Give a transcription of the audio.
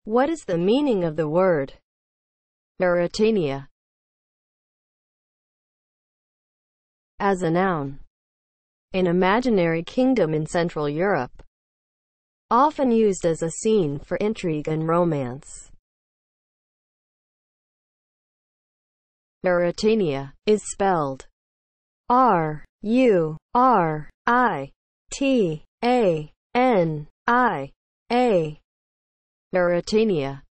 What is the meaning of the word RURITANIA as a noun? An imaginary kingdom in Central Europe, often used as a scene for intrigue and romance. RURITANIA is spelled RURITANIA. RURITANIA